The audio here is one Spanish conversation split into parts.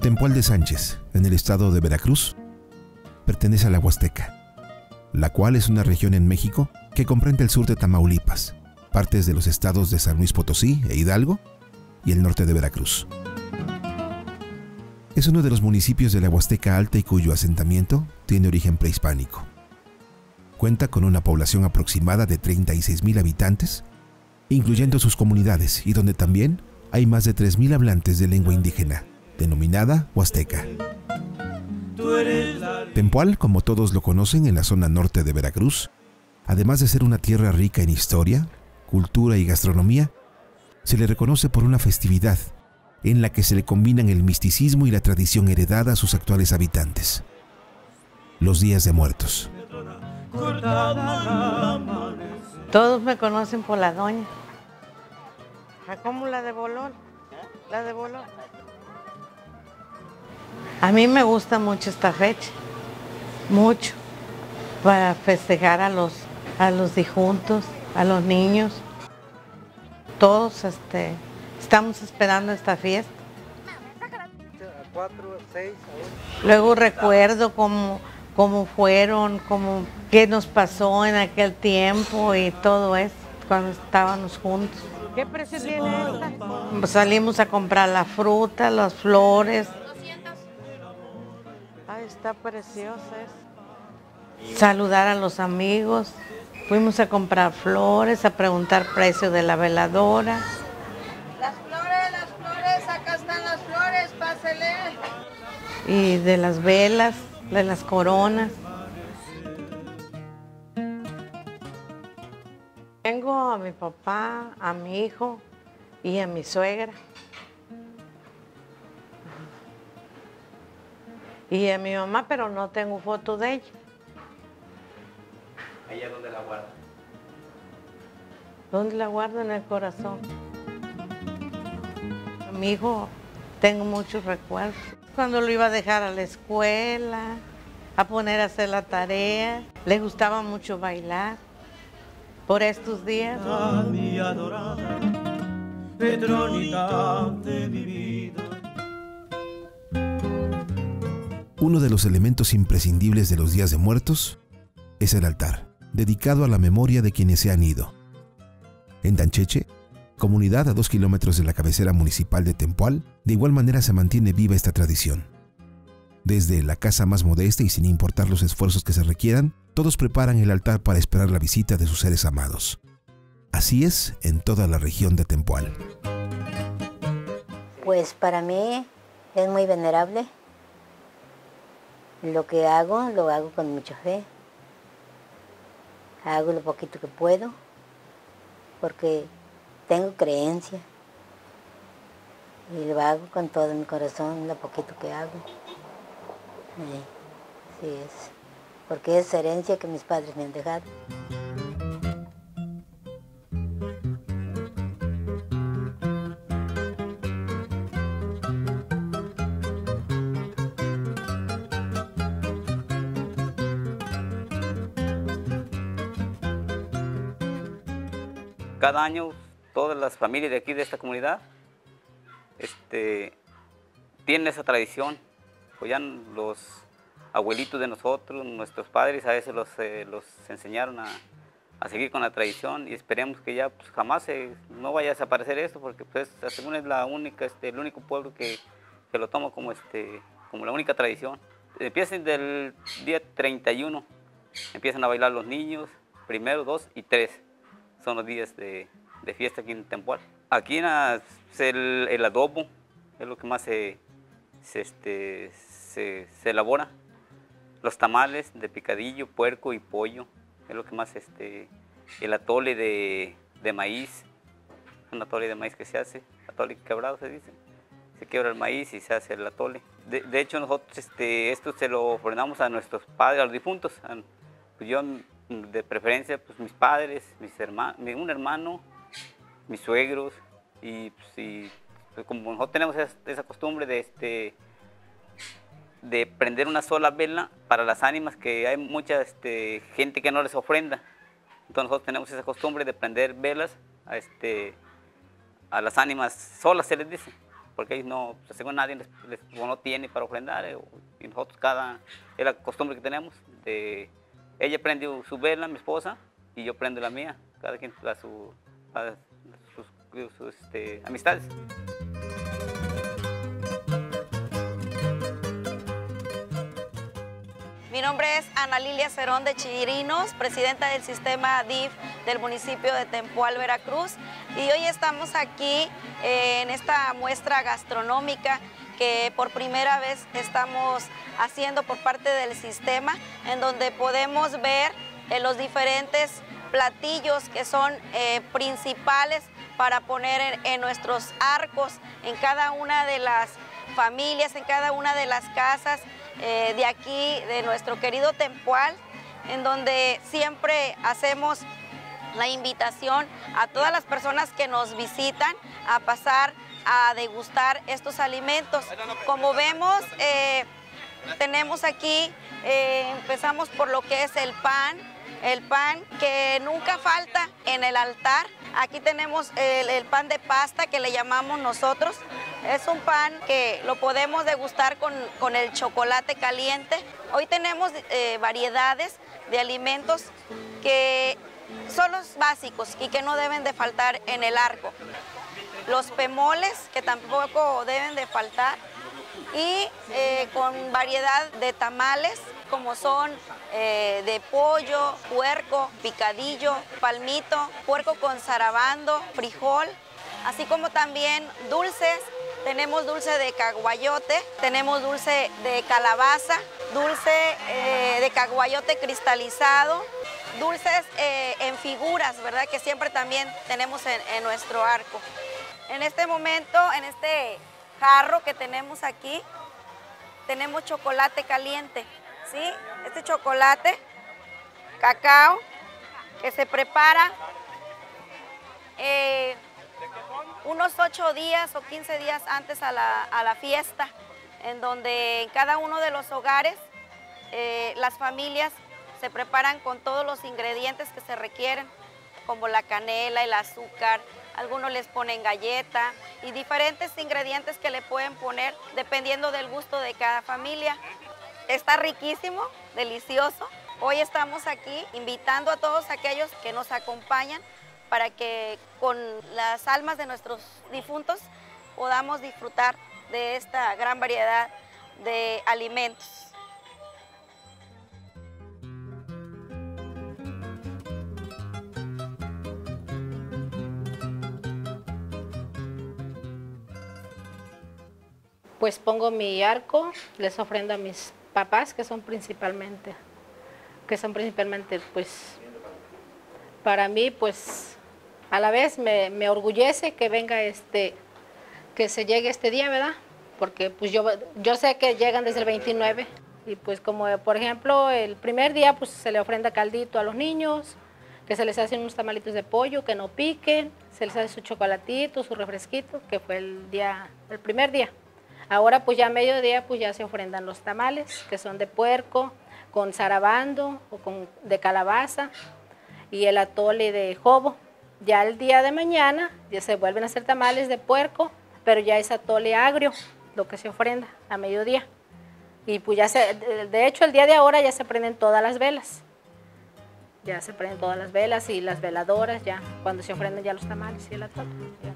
Tempoal de Sánchez, en el estado de Veracruz, pertenece a la Huasteca, la cual es una región en México que comprende el sur de Tamaulipas, partes de los estados de San Luis Potosí e Hidalgo y el norte de Veracruz. Es uno de los municipios de la Huasteca Alta y cuyo asentamiento tiene origen prehispánico. Cuenta con una población aproximada de 36,000 habitantes, incluyendo sus comunidades, y donde también hay más de 3,000 hablantes de lengua indígena, denominada huasteca. Tempoal, como todos lo conocen en la zona norte de Veracruz, además de ser una tierra rica en historia, cultura y gastronomía, se le reconoce por una festividad en la que se le combinan el misticismo y la tradición heredada a sus actuales habitantes: los Días de Muertos. Todos me conocen por la doña. ¿Cómo la de Bolón? La de Bolón. A mí me gusta mucho esta fecha, mucho, para festejar a los difuntos, a los niños. Todos estamos esperando esta fiesta. Luego recuerdo cómo fueron, qué nos pasó en aquel tiempo y todo eso, cuando estábamos juntos. ¿Qué precio tiene esta? Salimos a comprar la fruta, las flores. Ay, está preciosa esta. Saludar a los amigos. Fuimos a comprar flores, a preguntar precio de la veladora. Las flores, acá están las flores, pásele. Y de las velas, de las coronas. Tengo a mi papá, a mi hijo y a mi suegra. Y a mi mamá, pero no tengo foto de ella. ¿Ella dónde la guarda? ¿Dónde la guardo? En el corazón. A mi hijo tengo muchos recuerdos. Cuando lo iba a dejar a la escuela, a poner a hacer la tarea, le gustaba mucho bailar. Por estos días. Mi adorada, Petronita de mi vida. Uno de los elementos imprescindibles de los Días de Muertos es el altar, dedicado a la memoria de quienes se han ido. En Tancheche, comunidad a 2 kilómetros de la cabecera municipal de Tempoal, de igual manera se mantiene viva esta tradición. Desde la casa más modesta y sin importar los esfuerzos que se requieran, todos preparan el altar para esperar la visita de sus seres amados. Así es en toda la región de Tempoal. Pues para mí es muy venerable. Lo hago con mucha fe. Hago lo poquito que puedo, porque tengo creencia. Y lo hago con todo mi corazón, lo poquito que hago. Sí es, porque es herencia que mis padres me han dejado. Cada año todas las familias de aquí de esta comunidad tienen esa tradición. Pues ya los abuelitos de nosotros, nuestros padres, a veces los enseñaron a seguir con la tradición, y esperemos que ya pues, jamás no vaya a desaparecer esto, porque pues según es la única, el único pueblo que lo toma como la única tradición. Empiezan del día 31, empiezan a bailar los niños, 1, 2 y 3. Son los días de fiesta aquí en Tempoal. Aquí el adobo es lo que más se elabora. Los tamales de picadillo, puerco y pollo es lo que más, el atole de maíz, un atole de maíz que se hace, atole quebrado se dice. Se quiebra el maíz y se hace el atole. De hecho nosotros esto se lo ofrendamos a nuestros padres, a los difuntos. Pues yo de preferencia, pues mis padres, un hermano, mis suegros, y pues como nosotros tenemos esa costumbre de prender una sola vela para las ánimas, que hay mucha gente que no les ofrenda. Entonces nosotros tenemos esa costumbre de prender velas a las ánimas solas, se les dice. porque ellos no, pues, según nadie no tiene para ofrendar, y nosotros es la costumbre que tenemos, ella prende su vela, mi esposa, y yo prendo la mía, cada quien a sus amistades. Mi nombre es Ana Lilia Cerón de Chirinos, presidenta del sistema DIF del municipio de Tempoal, Veracruz. Y hoy estamos aquí en esta muestra gastronómica que por primera vez estamos haciendo por parte del sistema, en donde podemos ver los diferentes platillos que son principales para poner en nuestros arcos, en cada una de las familias, en cada una de las casas de aquí, de nuestro querido Tempoal, en donde siempre hacemos la invitación a todas las personas que nos visitan a pasar a degustar estos alimentos. Como vemos, tenemos aquí, empezamos por lo que es el pan que nunca falta en el altar. Aquí tenemos el pan de pasta que le llamamos nosotros. Es un pan que lo podemos degustar con el chocolate caliente. Hoy tenemos variedades de alimentos que son los básicos y que no deben de faltar en el arco. Los pemoles, que tampoco deben de faltar, y con variedad de tamales, como son de pollo, puerco, picadillo, palmito, puerco con zarabando, frijol, así como también dulces. Tenemos dulce de caguayote, tenemos dulce de calabaza, dulce de caguayote cristalizado, dulces en figuras, ¿verdad? Que siempre también tenemos en nuestro arco. En este momento, en este jarro que tenemos aquí, tenemos chocolate caliente, ¿sí? Este chocolate, cacao, que se prepara unos 8 días o 15 días antes a la fiesta, en donde en cada uno de los hogares las familias se preparan con todos los ingredientes que se requieren, como la canela, el azúcar, algunos les ponen galleta y diferentes ingredientes que le pueden poner dependiendo del gusto de cada familia. Está riquísimo, delicioso. Hoy estamos aquí invitando a todos aquellos que nos acompañan para que con las almas de nuestros difuntos podamos disfrutar de esta gran variedad de alimentos. Pues pongo mi arco, les ofrendo a mis papás, que son principalmente pues para mí, pues a la vez me orgullece que venga que se llegue este día, ¿verdad? Porque pues yo sé que llegan desde el 29 y pues como por ejemplo el primer día pues se le ofrenda caldito a los niños, que se les hacen unos tamalitos de pollo que no piquen, se les hace su chocolatito, su refresquito, que fue el primer día. Ahora pues ya a mediodía pues ya se ofrendan los tamales, que son de puerco, con zarabando o de calabaza y el atole de jobo. Ya el día de mañana ya se vuelven a hacer tamales de puerco, pero ya es atole agrio, lo que se ofrenda a mediodía. Y pues de hecho el día de ahora ya se prenden todas las velas. Ya se prenden todas las velas y las veladoras ya, cuando se ofrendan ya los tamales y el atole. Ya.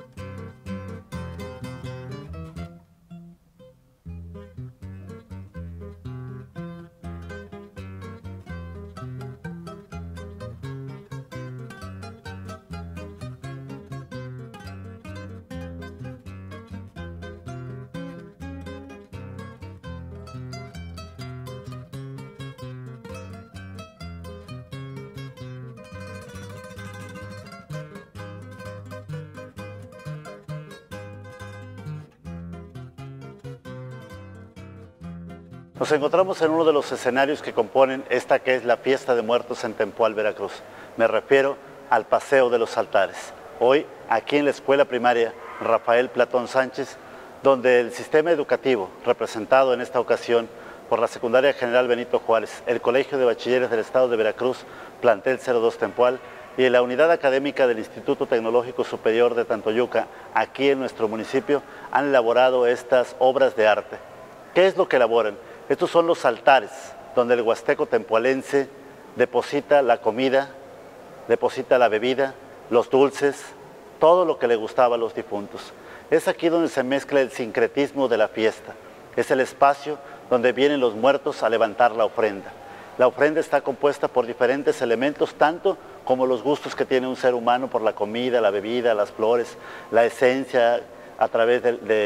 Nos encontramos en uno de los escenarios que componen esta que es la Fiesta de Muertos en Tempoal, Veracruz. Me refiero al Paseo de los Altares. Hoy, aquí en la Escuela Primaria Rafael Platón Sánchez, donde el sistema educativo, representado en esta ocasión por la Secundaria General Benito Juárez, el Colegio de Bachilleres del Estado de Veracruz, plantel 02 Tempoal, y en la unidad académica del Instituto Tecnológico Superior de Tantoyuca, aquí en nuestro municipio, han elaborado estas obras de arte. ¿Qué es lo que elaboran? Estos son los altares, donde el huasteco tempoalense deposita la comida, deposita la bebida, los dulces, todo lo que le gustaba a los difuntos. Es aquí donde se mezcla el sincretismo de la fiesta. Es el espacio donde vienen los muertos a levantar la ofrenda. La ofrenda está compuesta por diferentes elementos, tanto como los gustos que tiene un ser humano por la comida, la bebida, las flores, la esencia a través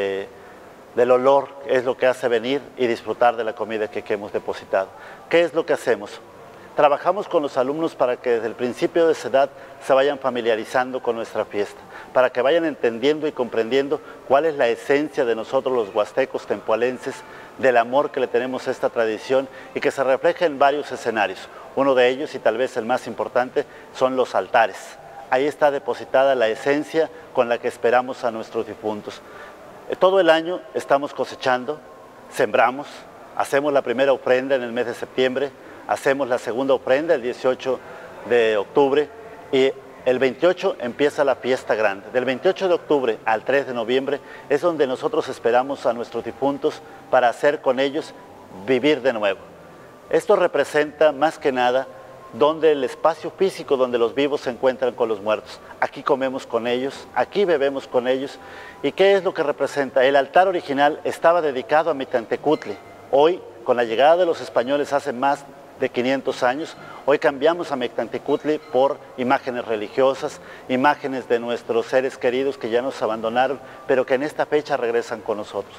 del olor, es lo que hace venir y disfrutar de la comida que hemos depositado. ¿Qué es lo que hacemos? Trabajamos con los alumnos para que desde el principio de esa edad se vayan familiarizando con nuestra fiesta, para que vayan entendiendo y comprendiendo cuál es la esencia de nosotros los huastecos tempoalenses, del amor que le tenemos a esta tradición y que se refleja en varios escenarios. Uno de ellos, y tal vez el más importante, son los altares. Ahí está depositada la esencia con la que esperamos a nuestros difuntos. Todo el año estamos cosechando, sembramos, hacemos la primera ofrenda en el mes de septiembre, hacemos la segunda ofrenda el 18 de octubre y el 28 empieza la fiesta grande. Del 28 de octubre al 3 de noviembre es donde nosotros esperamos a nuestros difuntos para hacer con ellos vivir de nuevo. Esto representa más que nada donde el espacio físico donde los vivos se encuentran con los muertos. Aquí comemos con ellos, aquí bebemos con ellos. ¿Y qué es lo que representa? El altar original estaba dedicado a Mictlantecutli. Hoy, con la llegada de los españoles hace más de 500 años, hoy cambiamos a Mictlantecutli por imágenes religiosas, imágenes de nuestros seres queridos que ya nos abandonaron, pero que en esta fecha regresan con nosotros.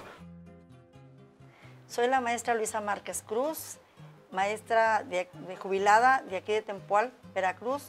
Soy la maestra Luisa Márquez Cruz, maestra de jubilada de aquí de Tempoal, Veracruz.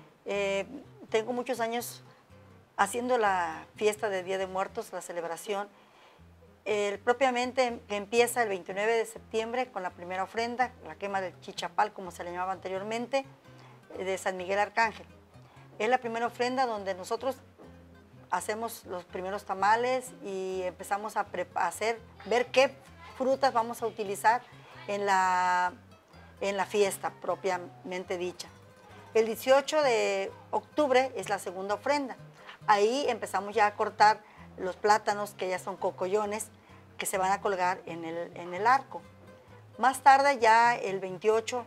Tengo muchos años haciendo la fiesta de Día de Muertos, la celebración. Propiamente que empieza el 29 de septiembre con la primera ofrenda, la quema del chichapal, como se le llamaba anteriormente, de San Miguel Arcángel. Es la primera ofrenda donde nosotros hacemos los primeros tamales y empezamos a ver qué frutas vamos a utilizar en la fiesta propiamente dicha. El 18 de octubre es la segunda ofrenda. Ahí empezamos ya a cortar los plátanos, que ya son cocollones, que se van a colgar en el arco. Más tarde, ya el 28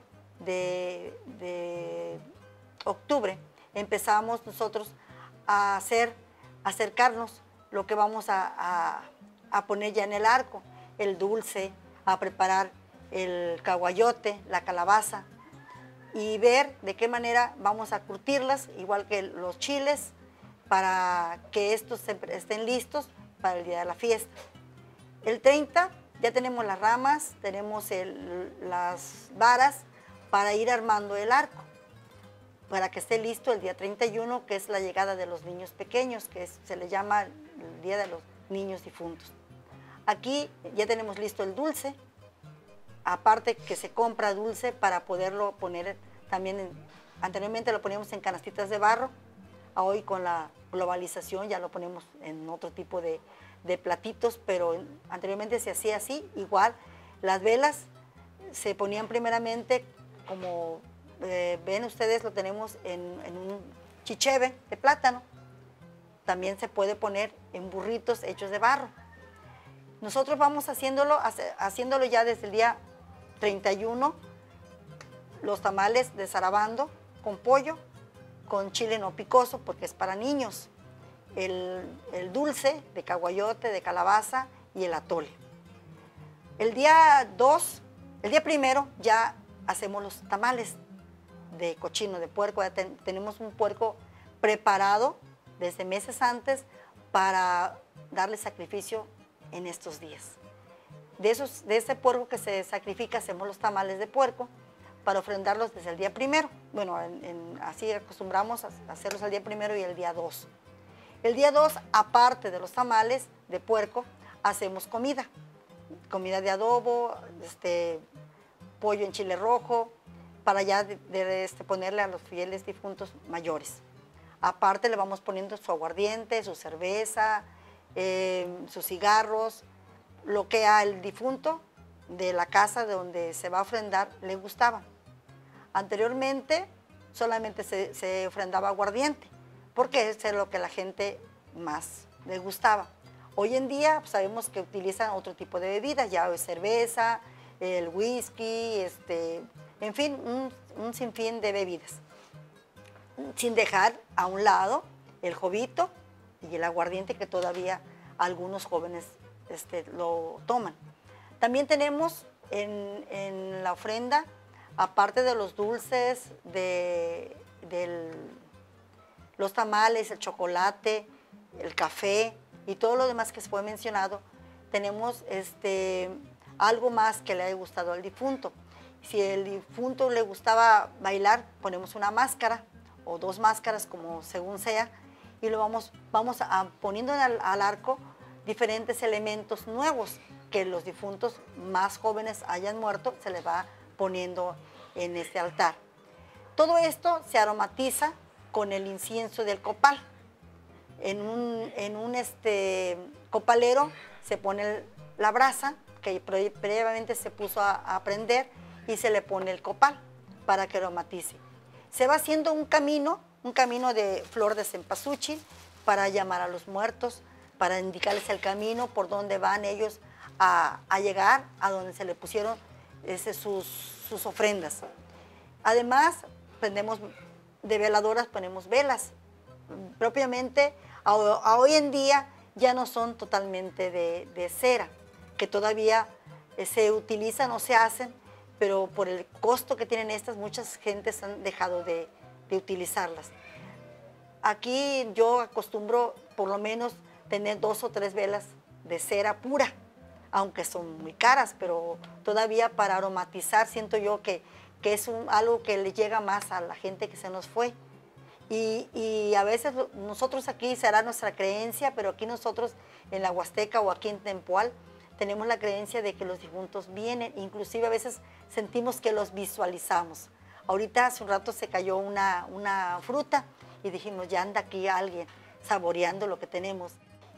de octubre, empezamos nosotros a acercarnos lo que vamos a poner ya en el arco, el dulce, a preparar el caguayote, la calabaza, y ver de qué manera vamos a curtirlas, igual que los chiles, para que estos estén listos para el día de la fiesta. El 30 ya tenemos las ramas, tenemos las varas para ir armando el arco, para que esté listo el día 31, que es la llegada de los niños pequeños, que se le llama el Día de los Niños Difuntos. Aquí ya tenemos listo el dulce, aparte que se compra dulce para poderlo poner también, anteriormente lo poníamos en canastitas de barro, hoy con la globalización ya lo ponemos en otro tipo de platitos, pero anteriormente se hacía así, igual. Las velas se ponían primeramente, como ven ustedes, lo tenemos en un chicheve de plátano. También se puede poner en burritos hechos de barro. Nosotros vamos haciéndolo ya desde el día 31, los tamales de zarabando con pollo, con chile no picoso, porque es para niños, el dulce de caguayote, de calabaza y el atole. El día 2, el día primero ya hacemos los tamales de cochino, de puerco. Ya tenemos un puerco preparado desde meses antes para darle sacrificio en estos días. De ese puerco que se sacrifica hacemos los tamales de puerco para ofrendarlos desde el día primero. Bueno, así acostumbramos a hacerlos el día primero y el día 2. El día 2, aparte de los tamales de puerco, hacemos comida de adobo, pollo en chile rojo, para ya ponerle a los fieles difuntos mayores. Aparte le vamos poniendo su aguardiente, su cerveza, sus cigarros, lo que al difunto de la casa de donde se va a ofrendar le gustaba. Anteriormente solamente se ofrendaba aguardiente, porque eso es lo que a la gente más le gustaba. Hoy en día sabemos que utilizan otro tipo de bebidas, ya es cerveza, el whisky, en fin, un sinfín de bebidas, sin dejar a un lado el jovito y el aguardiente que todavía algunos jóvenes lo toman. También tenemos en la ofrenda, aparte de los dulces, de los tamales, el chocolate, el café y todo lo demás que se fue mencionado, tenemos algo más que le haya gustado al difunto. Si el difunto le gustaba bailar, ponemos una máscara o dos máscaras, como según sea, y lo vamos poniendo al arco diferentes elementos nuevos que los difuntos más jóvenes hayan muerto, se les va poniendo en este altar. Todo esto se aromatiza con el incienso del copal. En un copalero se pone la brasa que previamente se puso a prender y se le pone el copal para que aromatice. Se va haciendo un camino de flor de cempasúchil para llamar a los muertos, para indicarles el camino por donde van ellos a llegar a donde se le pusieron sus ofrendas. Además, prendemos de veladoras, ponemos velas. Propiamente, hoy en día ya no son totalmente de cera, que todavía se utilizan o se hacen, pero por el costo que tienen estas, muchas gentes han dejado de utilizarlas. Aquí yo acostumbro por lo menos tener 2 o 3 velas de cera pura, aunque son muy caras, pero todavía para aromatizar siento yo que es algo que le llega más a la gente que se nos fue. Y a veces nosotros aquí será nuestra creencia, pero aquí nosotros en la Huasteca o aquí en Tempoal tenemos la creencia de que los difuntos vienen, inclusive a veces sentimos que los visualizamos. Ahorita hace un rato se cayó una fruta y dijimos, ya anda aquí alguien saboreando lo que tenemos.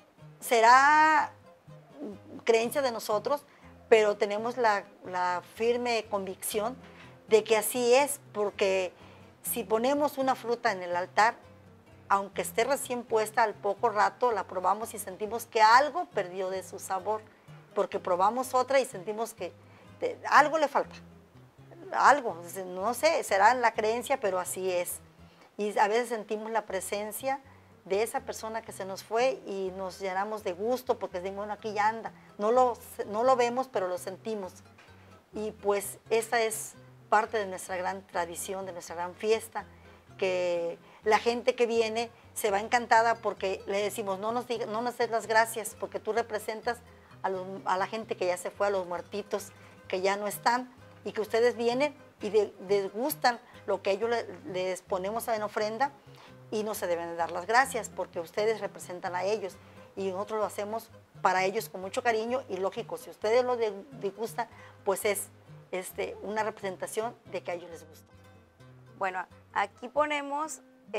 Será creencia de nosotros, pero tenemos la firme convicción de que así es, porque si ponemos una fruta en el altar, aunque esté recién puesta, al poco rato la probamos y sentimos que algo perdió de su sabor, porque probamos otra y sentimos que algo le falta, algo, no sé, será la creencia, pero así es. Y a veces sentimos la presencia de esa persona que se nos fue y nos llenamos de gusto porque decimos, bueno, aquí ya anda. No lo vemos, pero lo sentimos. Y pues esa es parte de nuestra gran tradición, de nuestra gran fiesta, que la gente que viene se va encantada porque le decimos, no nos des las gracias porque tú representas a la gente que ya se fue, a los muertitos que ya no están, y que ustedes vienen y degustan lo que ellos les ponemos en ofrenda, y no se deben de dar las gracias porque ustedes representan a ellos y nosotros lo hacemos para ellos con mucho cariño, y lógico, si ustedes lo degustan, pues es una representación de que a ellos les gusta. Bueno, aquí ponemos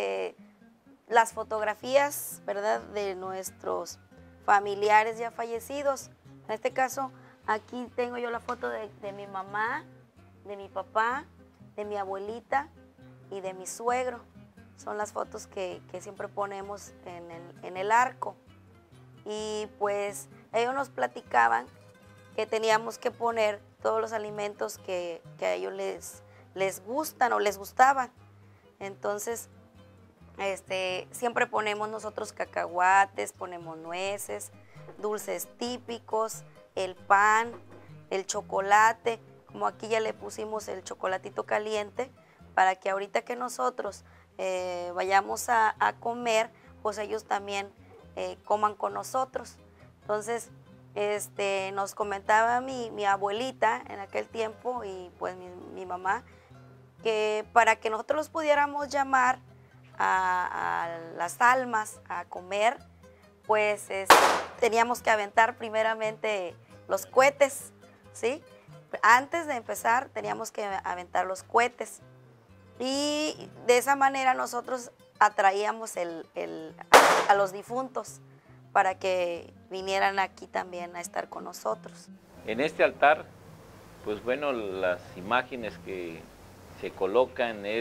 las fotografías, ¿verdad?, de nuestros familiares ya fallecidos. En este caso, aquí tengo yo la foto de mi mamá, de mi papá, de mi abuelita y de mi suegro. Son las fotos que siempre ponemos en el arco. Y pues ellos nos platicaban que teníamos que poner todos los alimentos que a ellos les gustan o les gustaban. Entonces, siempre ponemos nosotros cacahuates, ponemos nueces, dulces típicos, el pan, el chocolate, como aquí ya le pusimos el chocolatito caliente, para que ahorita que nosotros vayamos a comer, pues ellos también coman con nosotros. Entonces, nos comentaba mi abuelita en aquel tiempo y pues mi mamá, que para que nosotros los pudiéramos llamar a las almas a comer, pues teníamos que aventar primeramente los cohetes, ¿sí? Antes de empezar teníamos que aventar los cohetes, y de esa manera nosotros atraíamos a los difuntos para que vinieran aquí también a estar con nosotros. En este altar, pues bueno, las imágenes que se colocan es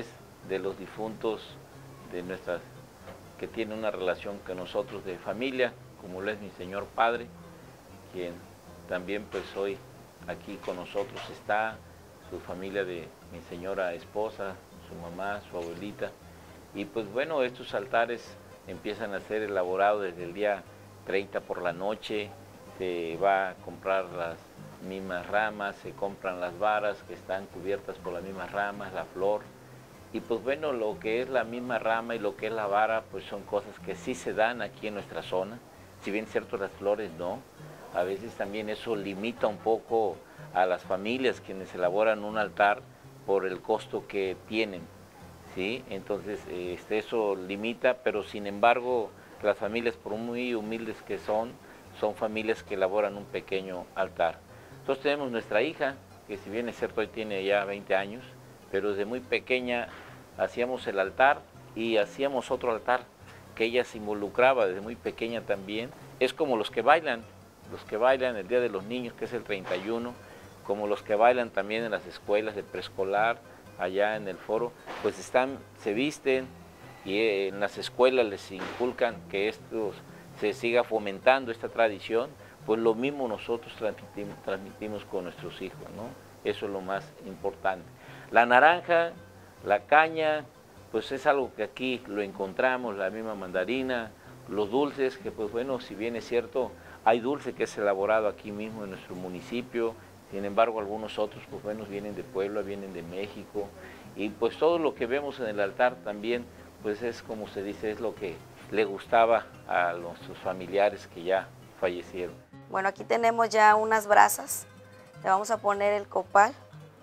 de los difuntos, de nuestras, que tienen una relación con nosotros de familia, como lo es mi señor padre, quien también pues hoy aquí con nosotros está, su familia de mi señora esposa, su mamá, su abuelita. Y pues bueno, estos altares empiezan a ser elaborados desde el día 30 por la noche, se va a comprar las mismas ramas, se compran las varas que están cubiertas por las mismas ramas, la flor. Y pues bueno, lo que es la misma rama y lo que es la vara, pues son cosas que sí se dan aquí en nuestra zona. Si bien cierto, las flores no. A veces también eso limita un poco a las familias quienes elaboran un altar por el costo que tienen, ¿sí? Entonces eso limita, pero sin embargo las familias, por muy humildes que son familias que elaboran un pequeño altar. Entonces tenemos nuestra hija, que si bien es cierto hoy tiene ya 20 años, pero desde muy pequeña hacíamos el altar y hacíamos otro altar que ella se involucraba desde muy pequeña también. Es como los que bailan el Día de los Niños, que es el 31, como los que bailan también en las escuelas de preescolar, allá en el foro, pues se visten y en las escuelas les inculcan que se siga fomentando esta tradición, pues lo mismo nosotros transmitimos con nuestros hijos, ¿no? Eso es lo más importante. La naranja, la caña, pues es algo que aquí lo encontramos, la misma mandarina, los dulces, que pues bueno, si bien es cierto, hay dulce que es elaborado aquí mismo en nuestro municipio, sin embargo algunos otros pues bueno, vienen de Puebla, vienen de México, y pues todo lo que vemos en el altar también, pues es como se dice, es lo que le gustaba a nuestros familiares que ya fallecieron. Bueno, aquí tenemos ya unas brasas, le vamos a poner el copal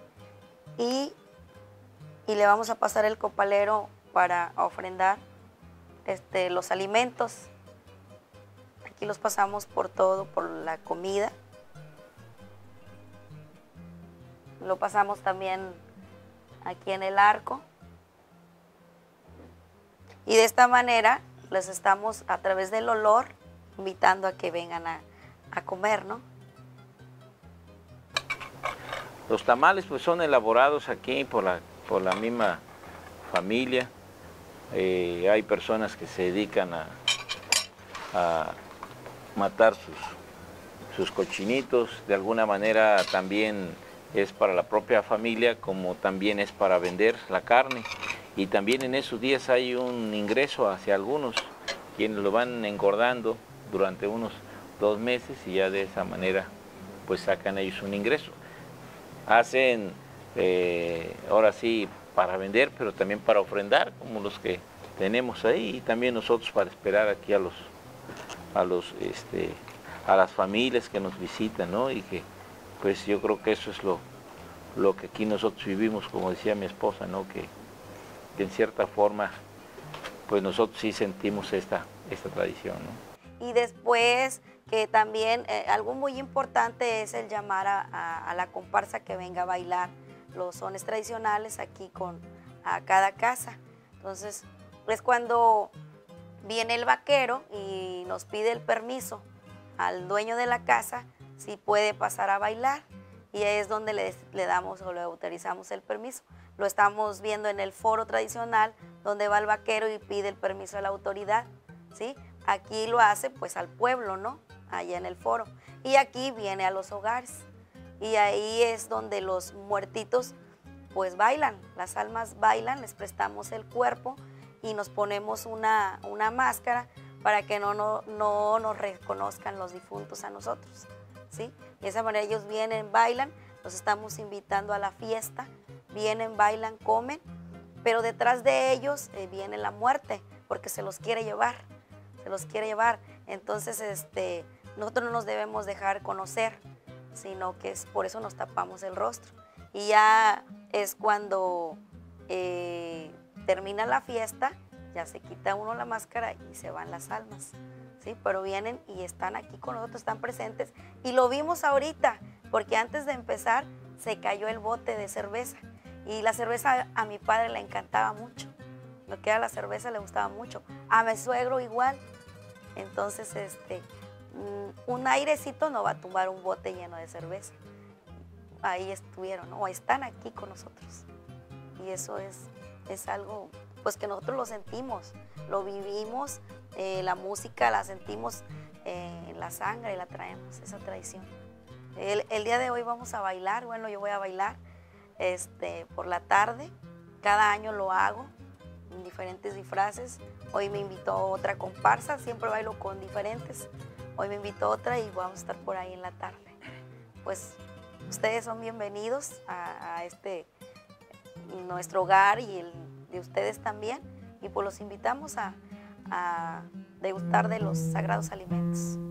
y le vamos a pasar el copalero para ofrendar los alimentos. Aquí los pasamos por todo, por la comida. Lo pasamos también aquí en el arco. Y de esta manera les estamos, a través del olor, invitando a que vengan a comer, ¿no? Los tamales pues son elaborados aquí por la misma familia. Hay personas que se dedican a matar sus cochinitos, de alguna manera también es para la propia familia, como también es para vender la carne. Y también en esos días hay un ingreso hacia algunos, quienes lo van engordando durante unos 2 meses y ya de esa manera pues sacan ellos un ingreso. Hacen ahora sí para vender, pero también para ofrendar, como los que tenemos ahí, y también nosotros para esperar aquí a las familias que nos visitan, ¿no? Y que pues yo creo que eso es lo que aquí nosotros vivimos, como decía mi esposa, ¿no? Que en cierta forma pues nosotros sí sentimos esta tradición, ¿no? Y después que también algo muy importante es el llamar a la comparsa que venga a bailar los sones tradicionales aquí a cada casa. Entonces es cuando viene el vaquero y nos pide el permiso al dueño de la casa si puede pasar a bailar, y es donde le damos o le autorizamos el permiso. Lo estamos viendo en el foro tradicional, donde va el vaquero y pide el permiso a la autoridad, ¿sí? Aquí lo hace pues al pueblo, ¿no? Allá en el foro. Y aquí viene a los hogares. Y ahí es donde los muertitos pues bailan, las almas bailan, les prestamos el cuerpo y nos ponemos una máscara para que no nos reconozcan los difuntos a nosotros, ¿sí? De esa manera ellos vienen, bailan, los estamos invitando a la fiesta, vienen, bailan, comen, pero detrás de ellos viene la muerte, porque se los quiere llevar, Entonces, nosotros no nos debemos dejar conocer, sino que es por eso nos tapamos el rostro. Y ya es cuando termina la fiesta, ya se quita uno la máscara y se van las almas, ¿sí? Pero vienen y están aquí con nosotros, están presentes. Y lo vimos ahorita, porque antes de empezar se cayó el bote de cerveza. Y la cerveza a mi padre le encantaba mucho. Lo que era la cerveza le gustaba mucho. A mi suegro igual. Entonces, un airecito no va a tumbar un bote lleno de cerveza. Ahí estuvieron, ¿no? Están aquí con nosotros. y eso es algo pues que nosotros lo sentimos, lo vivimos, la música la sentimos en la sangre, la traemos, esa tradición. El día de hoy vamos a bailar, bueno, yo voy a bailar por la tarde, cada año lo hago en diferentes disfraces. Hoy me invitó otra comparsa, siempre bailo con diferentes, hoy me invitó otra y vamos a estar por ahí en la tarde. Pues ustedes son bienvenidos a nuestro hogar y el de ustedes también, y pues los invitamos a degustar de los sagrados alimentos.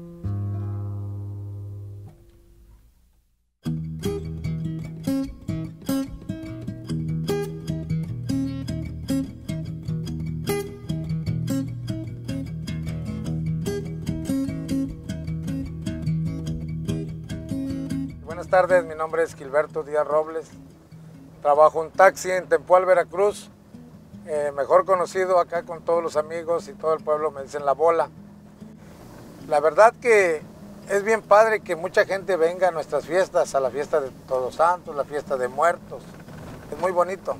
Buenas tardes, mi nombre es Gilberto Díaz Robles, trabajo en taxi en Tempoal, Veracruz, mejor conocido acá con todos los amigos y todo el pueblo me dicen La Bola. La verdad que es bien padre que mucha gente venga a nuestras fiestas, a la fiesta de Todos Santos, la fiesta de Muertos, es muy bonito.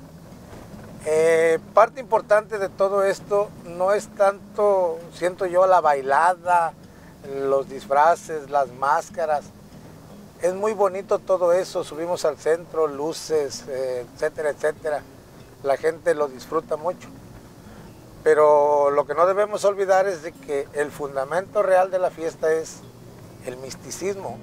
Parte importante de todo esto no es tanto, siento yo, la bailada, los disfraces, las máscaras. Es muy bonito todo eso, subimos al centro, luces, etcétera, etcétera. La gente lo disfruta mucho. Pero lo que no debemos olvidar es de que el fundamento real de la fiesta es el misticismo.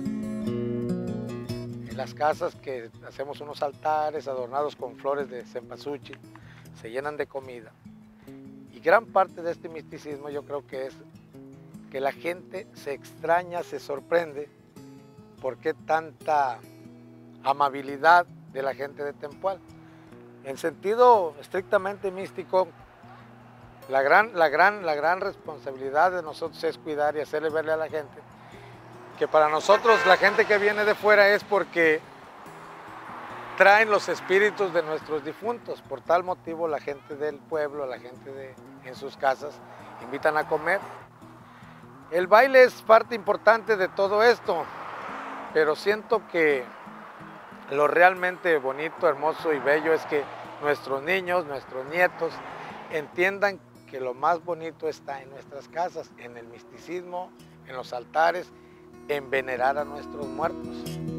En las casas que hacemos unos altares adornados con flores de cempasúchil, se llenan de comida. Y gran parte de este misticismo yo creo que es que la gente se extraña, se sorprende por qué tanta amabilidad de la gente de Tempoal. En sentido estrictamente místico, la gran responsabilidad de nosotros es cuidar y hacerle verle a la gente que para nosotros la gente que viene de fuera es porque traen los espíritus de nuestros difuntos. Por tal motivo la gente del pueblo, la gente en sus casas, invitan a comer. El baile es parte importante de todo esto, pero siento que lo realmente bonito, hermoso y bello es que nuestros niños, nuestros nietos entiendan que lo más bonito está en nuestras casas, en el misticismo, en los altares, en venerar a nuestros muertos.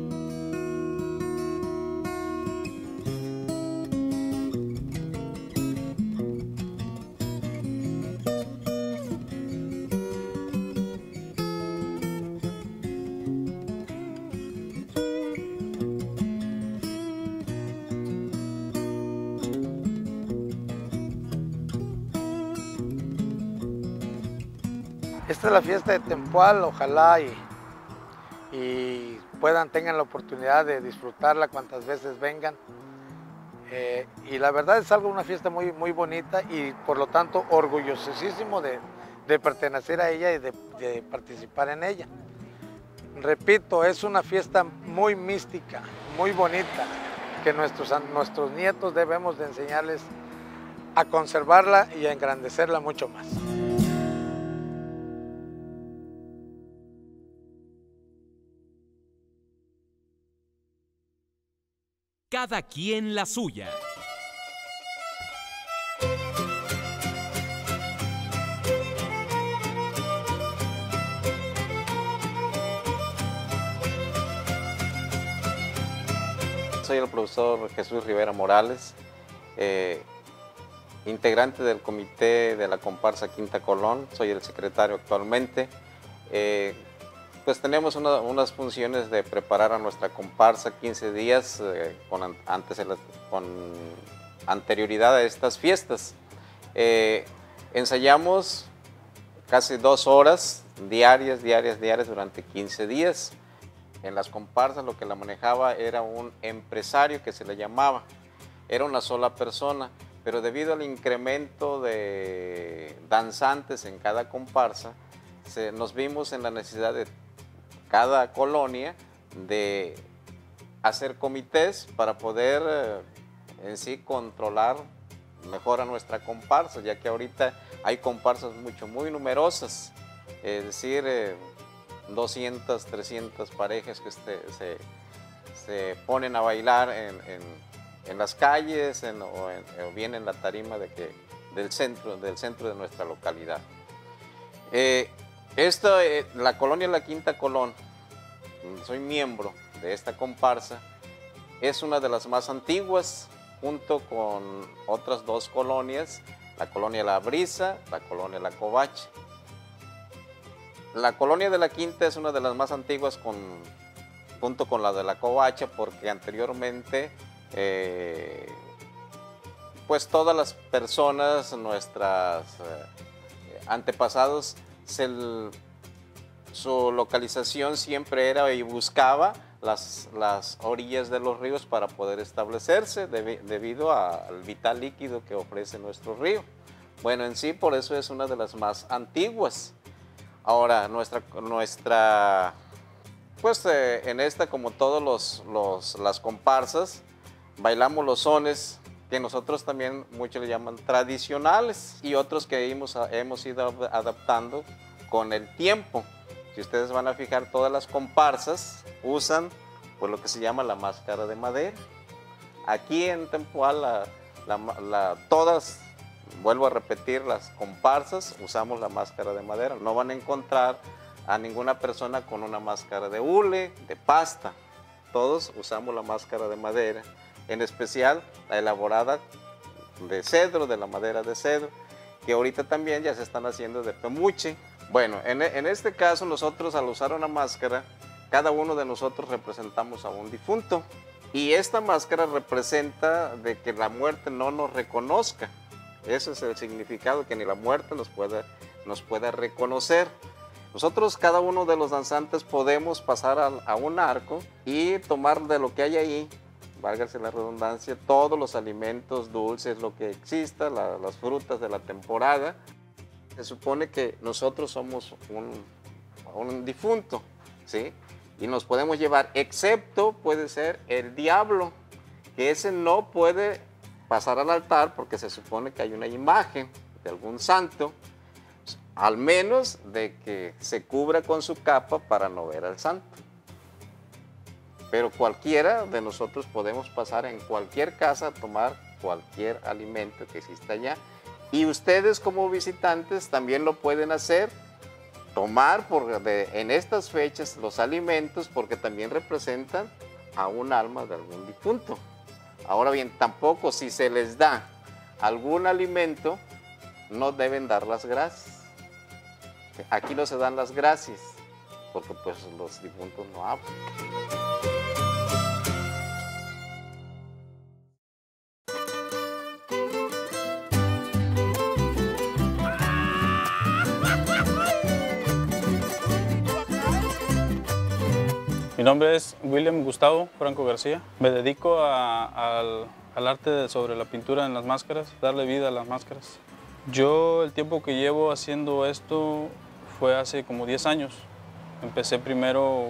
Esta es la fiesta de Tempoal, ojalá y tengan la oportunidad de disfrutarla cuantas veces vengan. Y la verdad es una fiesta muy, muy bonita y por lo tanto orgullosísimo de pertenecer a ella y de participar en ella. Repito, es una fiesta muy mística, muy bonita, que nuestros nietos debemos de enseñarles a conservarla y a engrandecerla mucho más. Cada quien la suya. Soy el profesor Jesús Rivera Morales, integrante del comité de la comparsa Quinta Colón, soy el secretario actualmente. Pues tenemos unas funciones de preparar a nuestra comparsa 15 días con anterioridad a estas fiestas. Ensayamos casi 2 horas diarias durante 15 días. En las comparsas lo que la manejaba era un empresario que se le llamaba. Era una sola persona, pero debido al incremento de danzantes en cada comparsa, nos vimos en la necesidad de cada colonia de hacer comités para poder en sí controlar mejor a nuestra comparsa, ya que ahorita hay comparsas muy numerosas, es decir, 200, 300 parejas que se ponen a bailar en las calles o bien en la tarima del centro de nuestra localidad. La colonia La Quinta Colón, soy miembro de esta comparsa, es una de las más antiguas, junto con otras dos colonias, la colonia La Brisa, la colonia La Covacha. La colonia de La Quinta es una de las más antiguas junto con la de La Covacha, porque anteriormente pues todas las personas, nuestras antepasados, su localización siempre era y buscaba las orillas de los ríos para poder establecerse debido al vital líquido que ofrece nuestro río. Bueno, en sí, por eso es una de las más antiguas. Ahora, pues en esta, como todas las comparsas, bailamos los sones que nosotros también muchos le llaman tradicionales y otros que hemos ido adaptando con el tiempo. Si ustedes van a fijar, todas las comparsas usan pues lo que se llama la máscara de madera. Aquí en Tempoal, todas, vuelvo a repetir, las comparsas usamos la máscara de madera. No van a encontrar a ninguna persona con una máscara de hule, de pasta. Todos usamos la máscara de madera, en especial la elaborada de cedro, de la madera de cedro, que ahorita también ya se están haciendo de pemuche. Bueno, en este caso nosotros, al usar una máscara, cada uno de nosotros representamos a un difunto, y esta máscara representa de que la muerte no nos reconozca. Ese es el significado, que ni la muerte nos pueda reconocer. Nosotros, cada uno de los danzantes, podemos pasar a un arco y tomar de lo que hay ahí, válgase la redundancia, todos los alimentos dulces, lo que exista, las frutas de la temporada. Se supone que nosotros somos un difunto, ¿sí? Y nos podemos llevar, excepto puede ser el diablo, que ese no puede pasar al altar porque se supone que hay una imagen de algún santo, al menos de que se cubra con su capa para no ver al santo. Pero cualquiera de nosotros podemos pasar en cualquier casa a tomar cualquier alimento que exista allá. Y ustedes como visitantes también lo pueden hacer, tomar en estas fechas los alimentos, porque también representan a un alma de algún difunto. Ahora bien, tampoco si se les da algún alimento, no deben dar las gracias. Aquí no se dan las gracias, porque pues los difuntos no hablan. Mi nombre es William Gustavo Franco García. Me dedico al arte sobre la pintura en las máscaras, darle vida a las máscaras. Yo el tiempo que llevo haciendo esto fue hace como 10 años. Empecé primero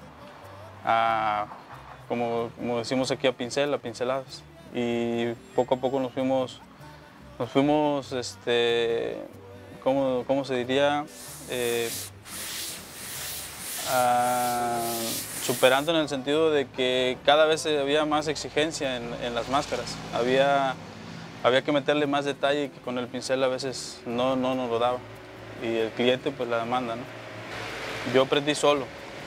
como decimos aquí, a pinceladas. Y poco a poco nos fuimos ¿cómo se diría? Superando en el sentido de que cada vez había más exigencia en las máscaras. Había que meterle más detalle que con el pincel a veces no nos lo daba. Y el cliente pues la demanda, ¿no? Yo aprendí solo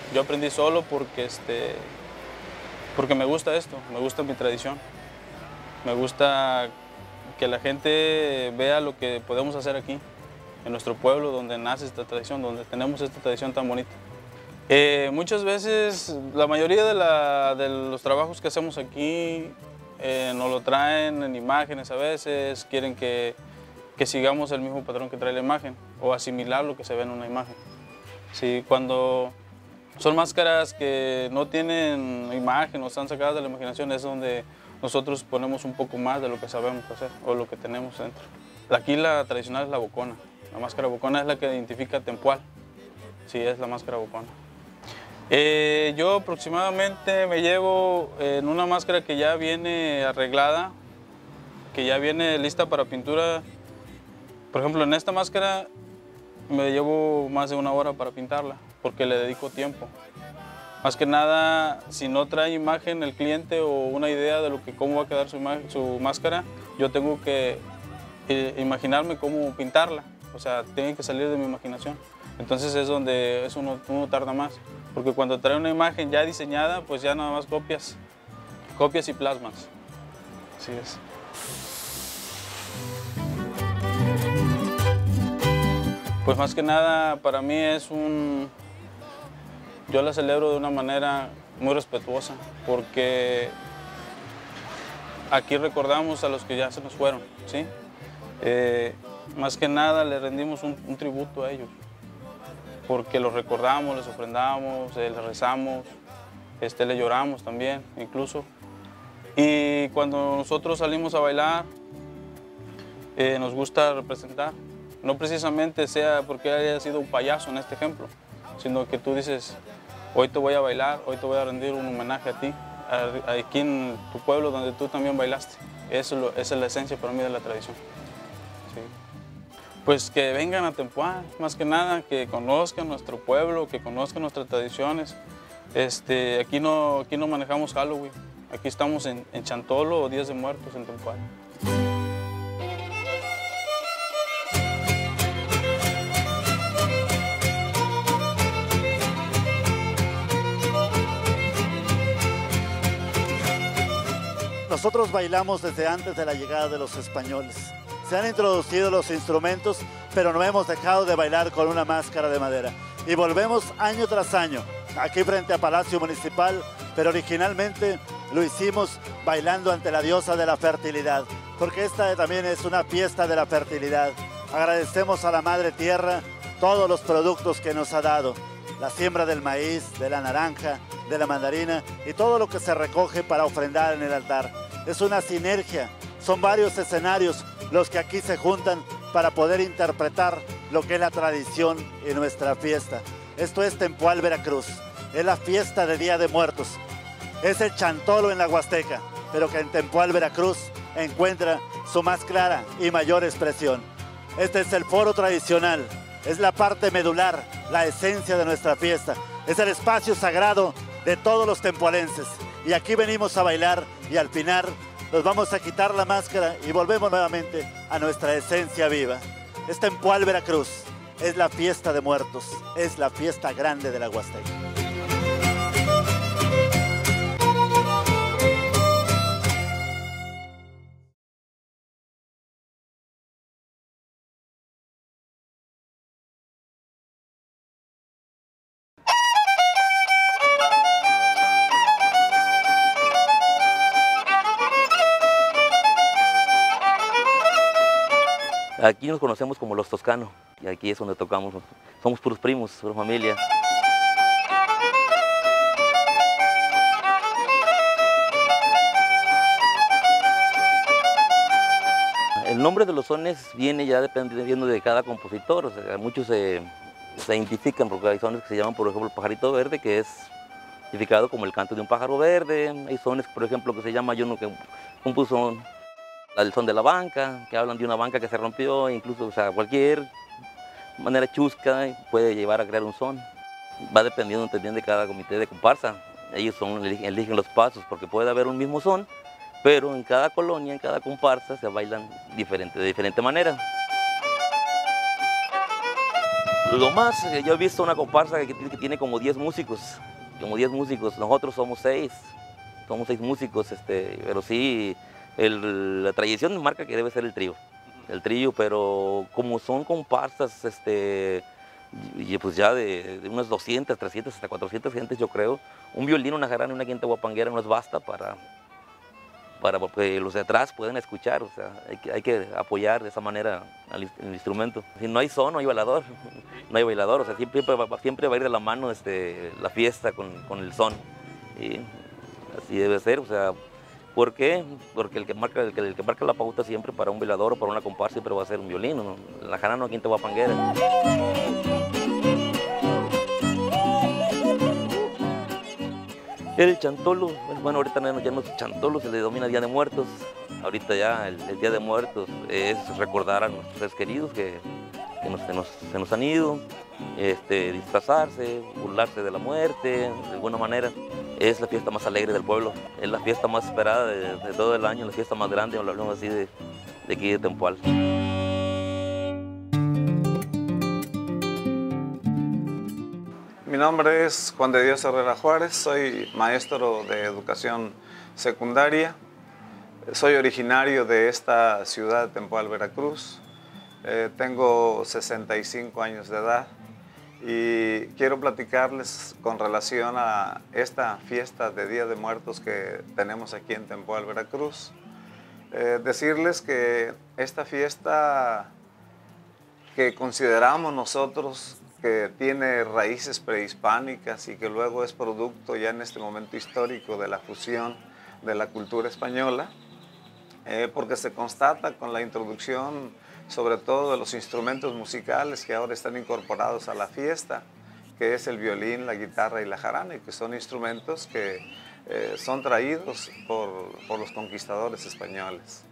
porque me gusta esto, me gusta mi tradición. Me gusta que la gente vea lo que podemos hacer aquí, en nuestro pueblo, donde nace esta tradición, donde tenemos esta tradición tan bonita. Muchas veces, la mayoría de los trabajos que hacemos aquí nos lo traen en imágenes a veces, quieren que sigamos el mismo patrón que trae la imagen o asimilar lo que se ve en una imagen. Sí, cuando son máscaras que no tienen imagen o están sacadas de la imaginación, es donde nosotros ponemos un poco más de lo que sabemos hacer o lo que tenemos dentro. Aquí la tradicional es la bocona. La máscara bocona es la que identifica a Tempoal. Sí, es la máscara bocona. Yo aproximadamente me llevo en una máscara que ya viene arreglada, que ya viene lista para pintura. Por ejemplo, en esta máscara me llevo más de 1 hora para pintarla, porque le dedico tiempo. Más que nada, si no trae imagen el cliente o una idea de cómo va a quedar su máscara, yo tengo que imaginarme cómo pintarla. O sea, tiene que salir de mi imaginación. Entonces es donde uno tarda más. Porque cuando trae una imagen ya diseñada, pues ya nada más copias y plasmas. Así es. Pues más que nada, para mí yo la celebro de una manera muy respetuosa, porque aquí recordamos a los que ya se nos fueron, ¿sí? Más que nada le rendimos un tributo a ellos, porque los recordamos, les ofrendamos, les rezamos, les lloramos también, incluso. Y cuando nosotros salimos a bailar, nos gusta representar. No precisamente sea porque haya sido un payaso en este ejemplo, sino que tú dices, hoy te voy a bailar, hoy te voy a rendir un homenaje a ti, aquí en tu pueblo donde tú también bailaste. Esa es la esencia para mí de la tradición. Sí. Pues que vengan a Tempoal, más que nada, que conozcan nuestro pueblo, que conozcan nuestras tradiciones. Aquí no manejamos Halloween, aquí estamos en Chantolo o Días de Muertos en Tempoal. Nosotros bailamos desde antes de la llegada de los españoles. Se han introducido los instrumentos, pero no hemos dejado de bailar con una máscara de madera. Y volvemos año tras año, aquí frente a Palacio Municipal, pero originalmente lo hicimos bailando ante la diosa de la fertilidad, porque esta también es una fiesta de la fertilidad. Agradecemos a la Madre Tierra todos los productos que nos ha dado, la siembra del maíz, de la naranja, de la mandarina y todo lo que se recoge para ofrendar en el altar. Es una sinergia, son varios escenarios los que aquí se juntan para poder interpretar lo que es la tradición y nuestra fiesta. Esto es Tempoal, Veracruz, es la fiesta de Día de Muertos, es el chantolo en la Huasteca, pero que en Tempoal, Veracruz encuentra su más clara y mayor expresión. Este es el foro tradicional, es la parte medular, la esencia de nuestra fiesta, es el espacio sagrado de todos los tempoalenses. Y aquí venimos a bailar y al final nos vamos a quitar la máscara y volvemos nuevamente a nuestra esencia viva. Es Tempoal, Veracruz, es la fiesta de muertos, es la fiesta grande de la Huasteca. Aquí nos conocemos como los Toscanos y aquí es donde tocamos, somos puros primos, pura familia. El nombre de los sones viene ya dependiendo de cada compositor, o sea, muchos se identifican porque hay sones que se llaman, por ejemplo, el pajarito verde, que es identificado como el canto de un pájaro verde. Hay sones, por ejemplo, que se llama, yo no que compuso el son de la banca, que hablan de una banca que se rompió, incluso, o sea, cualquier manera chusca puede llevar a crear un son. Va dependiendo también de cada comité de comparsa. Ellos eligen los pasos, porque puede haber un mismo son, pero en cada colonia, en cada comparsa, se bailan de diferente manera. Lo más, yo he visto una comparsa que tiene como 10 músicos, nosotros somos 6 músicos, pero sí, la tradición marca que debe ser el trío, pero como son comparsas, y pues ya de unas 200, 300, hasta 400 gentes, yo creo, un violín, una jarana y una quinta guapanguera no les basta para que los de atrás puedan escuchar, o sea, hay que apoyar de esa manera el instrumento. Si no hay son, no hay bailador, o sea, siempre va a ir de la mano la fiesta con el son, y así debe ser, o sea, ¿por qué? Porque el que marca la pauta siempre para un bailador o para una comparsa siempre va a ser un violín, ¿no? La jarana o quinta guapanguera. El chantolo, bueno, ahorita ya no es chantolo, se le denomina Día de Muertos. Ahorita ya el Día de Muertos es recordar a nuestros seres queridos que se nos han ido, disfrazarse, burlarse de la muerte, de alguna manera. Es la fiesta más alegre del pueblo, es la fiesta más esperada de todo el año, la fiesta más grande, o lo hablamos así, de aquí de Tempoal. Mi nombre es Juan de Dios Herrera Juárez, soy maestro de educación secundaria, soy originario de esta ciudad de Tempoal, Veracruz, tengo 65 años de edad y quiero platicarles con relación a esta fiesta de Día de Muertos que tenemos aquí en Tempoal, Veracruz. Decirles que esta fiesta que consideramos nosotros que tiene raíces prehispánicas y que luego es producto ya en este momento histórico de la fusión de la cultura española, porque se constata con la introducción sobre todo de los instrumentos musicales que ahora están incorporados a la fiesta, que es el violín, la guitarra y la jarana, y que son instrumentos que son traídos por los conquistadores españoles.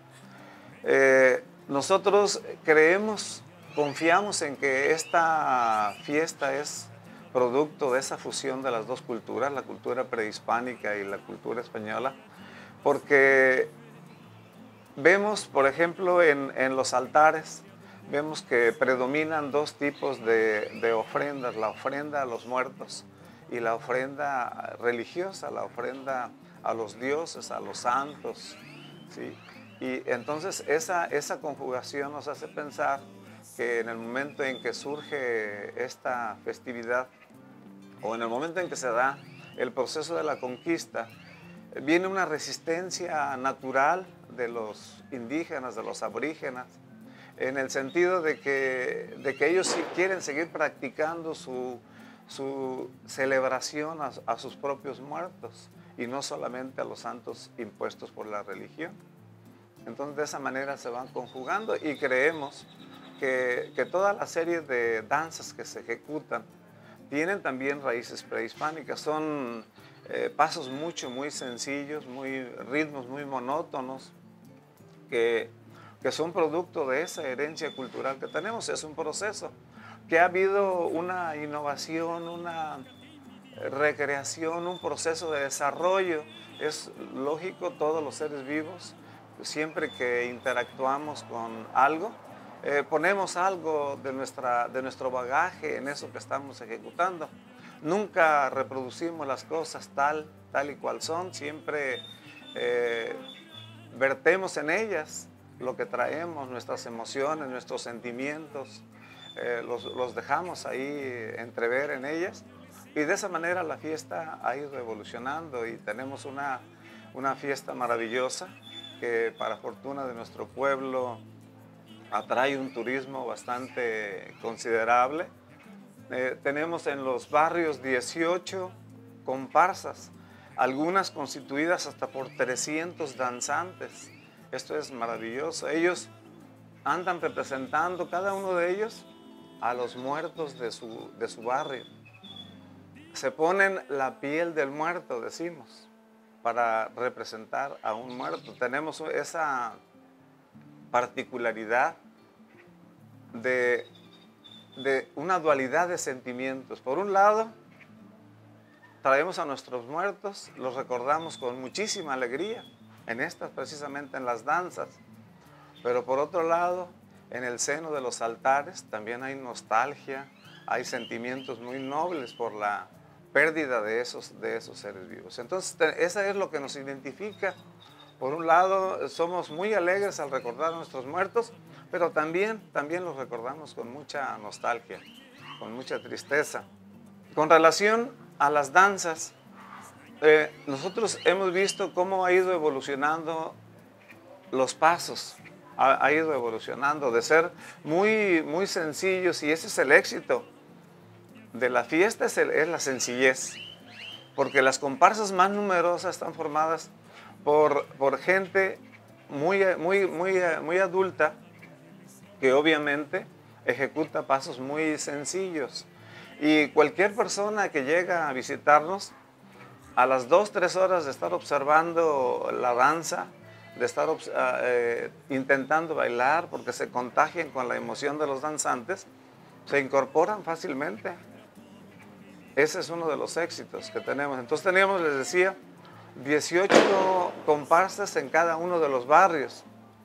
Nosotros confiamos en que esta fiesta es producto de esa fusión de las dos culturas, la cultura prehispánica y la cultura española, porque vemos, por ejemplo, en los altares, vemos que predominan dos tipos de ofrendas, la ofrenda a los muertos y la ofrenda religiosa, la ofrenda a los dioses, a los santos, ¿sí? Y entonces esa conjugación nos hace pensar que en el momento en que surge esta festividad o en el momento en que se da el proceso de la conquista, viene una resistencia natural de los indígenas, de los aborígenas, en el sentido de que ellos sí quieren seguir practicando su celebración a sus propios muertos y no solamente a los santos impuestos por la religión. Entonces de esa manera se van conjugando y creemos que toda la serie de danzas que se ejecutan tienen también raíces prehispánicas, son pasos muy sencillos, ritmos muy monótonos, que son producto de esa herencia cultural que tenemos. Es un proceso que ha habido una innovación, una recreación, un proceso de desarrollo. Es lógico, todos los seres vivos, siempre que interactuamos con algo, ponemos algo de nuestro bagaje en eso que estamos ejecutando. Nunca reproducimos las cosas tal y cual son, siempre vertemos en ellas lo que traemos, nuestras emociones, nuestros sentimientos, los dejamos ahí entrever en ellas, y de esa manera la fiesta ha ido evolucionando y tenemos una fiesta maravillosa que para fortuna de nuestro pueblo atrae un turismo bastante considerable. Tenemos en los barrios 18 comparsas, algunas constituidas hasta por 300 danzantes. Esto es maravilloso. Ellos andan representando, cada uno de ellos, a los muertos de su barrio. Se ponen la piel del muerto, decimos, para representar a un muerto. Tenemos esa particularidad de una dualidad de sentimientos. Por un lado, traemos a nuestros muertos, los recordamos con muchísima alegría, precisamente en las danzas, pero por otro lado, en el seno de los altares también hay nostalgia, hay sentimientos muy nobles por la pérdida de esos seres vivos. Entonces, eso es lo que nos identifica. Por un lado, somos muy alegres al recordar a nuestros muertos, pero también los recordamos con mucha nostalgia, con mucha tristeza. Con relación a las danzas, nosotros hemos visto cómo ha ido evolucionando los pasos, ha ido evolucionando de ser muy sencillos, y ese es el éxito de la fiesta, es la sencillez, porque las comparsas más numerosas están formadas por gente muy adulta, que obviamente ejecuta pasos muy sencillos, y cualquier persona que llega a visitarnos, a las 2-3 horas de estar observando la danza, de estar intentando bailar, porque se contagian con la emoción de los danzantes, se incorporan fácilmente. Ese es uno de los éxitos que tenemos. Entonces teníamos, les decía, 18 comparsas en cada uno de los barrios.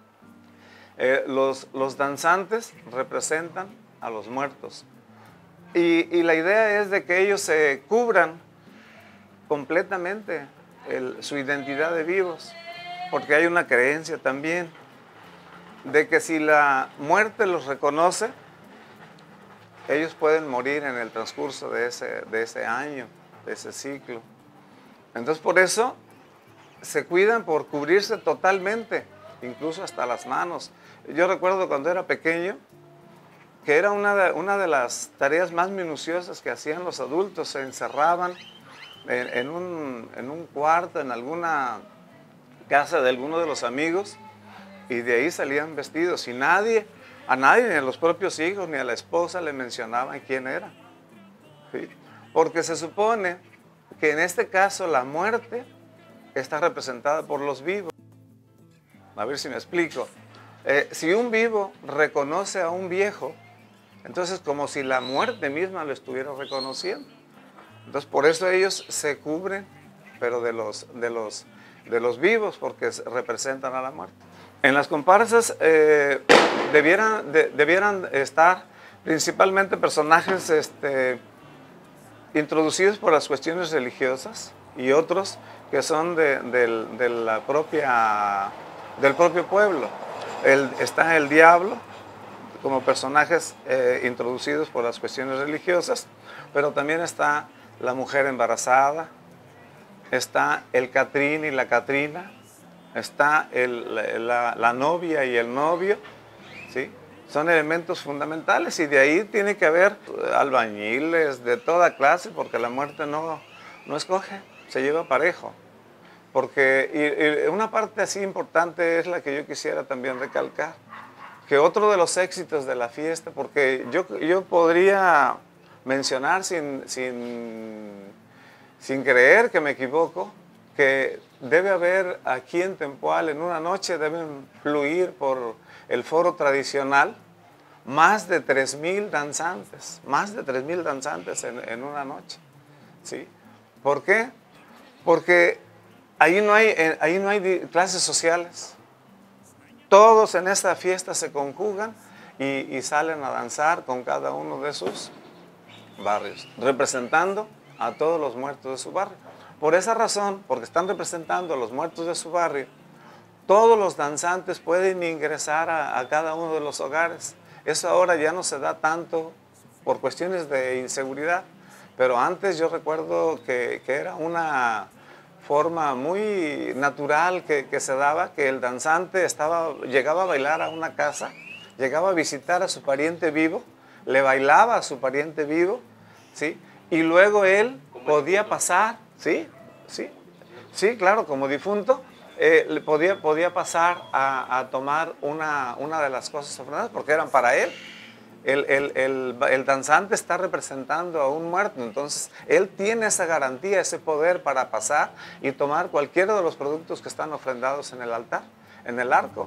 Los danzantes representan a los muertos. Y la idea es de que ellos se cubran completamente su identidad de vivos, porque hay una creencia también de que si la muerte los reconoce, ellos pueden morir en el transcurso de ese año, de ese ciclo. Entonces por eso se cuidan por cubrirse totalmente, incluso hasta las manos. Yo recuerdo cuando era pequeño que era una de las tareas más minuciosas que hacían los adultos. Se encerraban en un cuarto, en alguna casa de alguno de los amigos, y de ahí salían vestidos. Y a nadie, ni a los propios hijos, ni a la esposa le mencionaban quién era. ¿Sí? Porque se supone que en este caso la muerte está representada por los vivos. A ver si me explico. Si un vivo reconoce a un viejo, entonces como si la muerte misma lo estuviera reconociendo. Entonces por eso ellos se cubren, pero de los vivos, porque representan a la muerte. En las comparsas debieran estar principalmente personajes introducidos por las cuestiones religiosas y otros que son del propio pueblo. Está el diablo como personajes introducidos por las cuestiones religiosas, pero también está la mujer embarazada, está el Catrín y la Catrina, está la novia y el novio, ¿sí? Son elementos fundamentales, y de ahí tiene que haber albañiles de toda clase, porque la muerte no escoge, se lleva parejo. Porque una parte así importante es la que yo quisiera también recalcar, que otro de los éxitos de la fiesta, porque yo podría mencionar sin creer que me equivoco, que debe haber aquí en Tempoal, en una noche deben fluir por el foro tradicional más de 3,000 danzantes, en una noche. ¿Sí? ¿Por qué? Porque ahí no hay clases sociales. Todos en esta fiesta se conjugan y salen a danzar con cada uno de sus barrios, representando a todos los muertos de su barrio. Por esa razón, porque están representando a los muertos de su barrio, todos los danzantes pueden ingresar a cada uno de los hogares. Eso ahora ya no se da tanto por cuestiones de inseguridad, pero antes yo recuerdo que era una forma muy natural que se daba, que el danzante llegaba a bailar a una casa, llegaba a visitar a su pariente vivo, le bailaba a su pariente vivo, ¿sí? Y luego él podía pasar, ¿sí? Claro, como difunto, podía pasar a tomar una de las cosas ofrendadas, porque eran para él. El danzante está representando a un muerto, entonces él tiene esa garantía, ese poder para pasar y tomar cualquiera de los productos que están ofrendados en el altar, en el arco.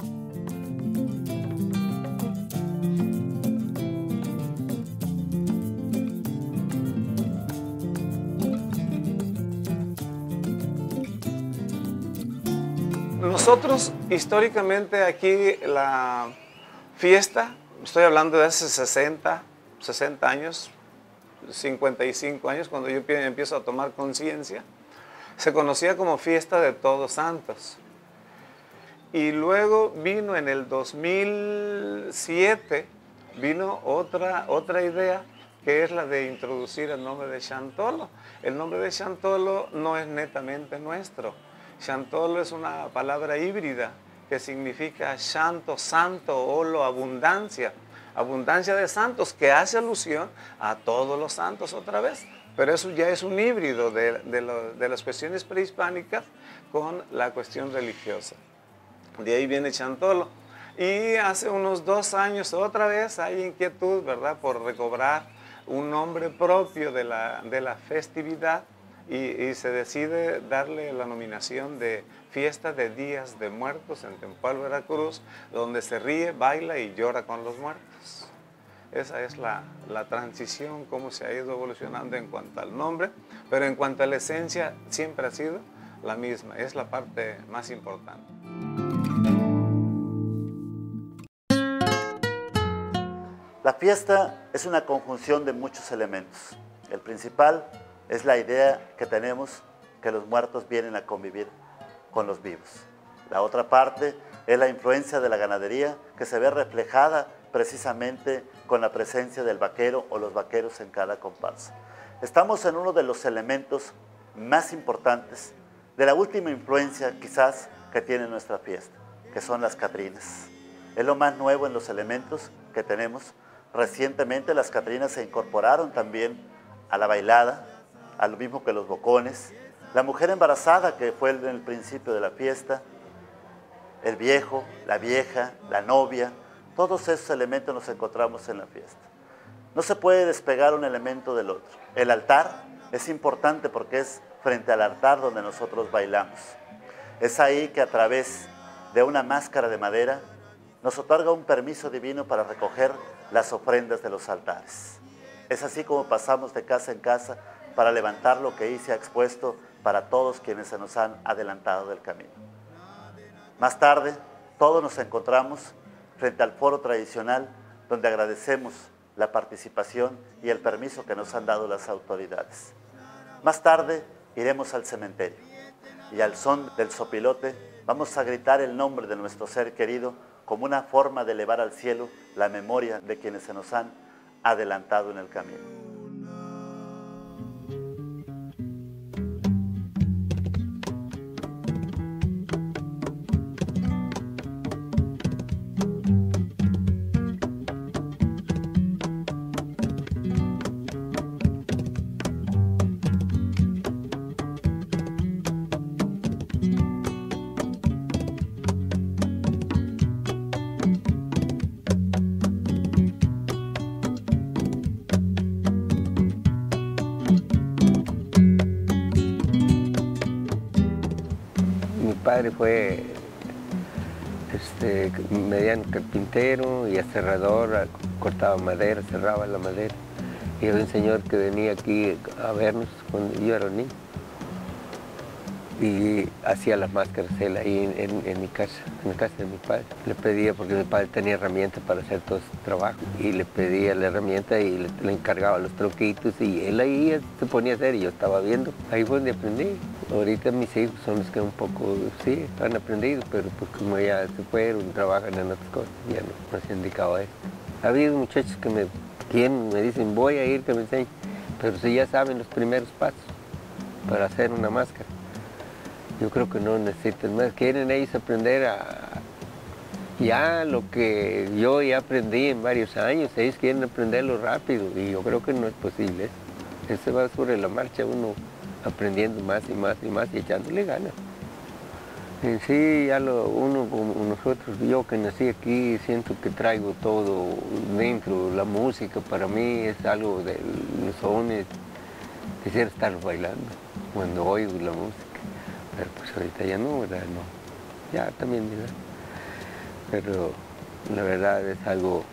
Nosotros, históricamente, aquí la fiesta, estoy hablando de hace 60 años, 55 años, cuando yo empiezo a tomar conciencia, se conocía como fiesta de Todos Santos. Y luego vino en el 2007, vino otra idea, que es la de introducir el nombre de Xantolo. El nombre de Xantolo no es netamente nuestro. Xantolo es una palabra híbrida que significa Xanto, santo, olo, abundancia. Abundancia de santos, que hace alusión a todos los santos otra vez. Pero eso ya es un híbrido de las cuestiones prehispánicas con la cuestión religiosa. De ahí viene Xantolo. Y hace unos 2 años otra vez hay inquietud, ¿verdad?, por recobrar un nombre propio de la festividad, y se decide darle la nominación de Fiesta de Días de Muertos en Tempoal, Veracruz, donde se ríe, baila y llora con los muertos. Esa es la transición, cómo se ha ido evolucionando en cuanto al nombre, pero en cuanto a la esencia siempre ha sido la misma, es la parte más importante. La fiesta es una conjunción de muchos elementos. El principal es la idea que tenemos que los muertos vienen a convivir con los vivos. La otra parte es la influencia de la ganadería que se ve reflejada precisamente con la presencia del vaquero o los vaqueros en cada comparsa. Estamos en uno de los elementos más importantes de la última influencia quizás que tiene nuestra fiesta, que son las catrinas. Es lo más nuevo en los elementos que tenemos. Recientemente las catrinas se incorporaron también a la bailada, a lo mismo que los bocones. La mujer embarazada, que fue en el principio de la fiesta, el viejo, la vieja, la novia, todos esos elementos los encontramos en la fiesta. No se puede despegar un elemento del otro. El altar es importante porque es frente al altar donde nosotros bailamos. Es ahí que a través de una máscara de madera nos otorga un permiso divino para recoger las ofrendas de los altares. Es así como pasamos de casa en casa para levantar lo que ahí se ha expuesto para todos quienes se nos han adelantado del camino. Más tarde, todos nos encontramos frente al foro tradicional donde agradecemos la participación y el permiso que nos han dado las autoridades. Más tarde iremos al cementerio y al son del zopilote vamos a gritar el nombre de nuestro ser querido como una forma de elevar al cielo la memoria de quienes se nos han adelantado en el camino. padre fue mediano carpintero y aserrador, cortaba madera, cerraba la madera. Y había un señor que venía aquí a vernos cuando yo era niño y hacía las máscaras él ahí en mi casa, en la casa de mi padre. Le pedía, porque mi padre tenía herramientas para hacer todo ese trabajo, y le pedía la herramienta y le encargaba los tronquitos y él ahí se ponía a hacer y yo estaba viendo. Ahí fue donde aprendí. Ahorita mis hijos son los que un poco, sí, han aprendido, pero pues como ya se fueron, trabajan en otras cosas, ya no se han dedicado a esto. Ha habido muchachos que me dicen, voy a ir, que me enseñen, pero si ya saben los primeros pasos para hacer una máscara. Yo creo que no necesitan más, quieren ellos aprender ya lo que yo ya aprendí en varios años, ellos quieren aprenderlo rápido y yo creo que no es posible. Eso va sobre la marcha, uno aprendiendo más y más y más y echándole ganas. En sí, ya uno como nosotros, yo que nací aquí, siento que traigo todo dentro. La música para mí es algo de los sones, quisiera estar bailando cuando oigo la música. Pero pues ahorita ya no, ¿verdad? No. Ya también, ¿verdad? Pero la verdad es algo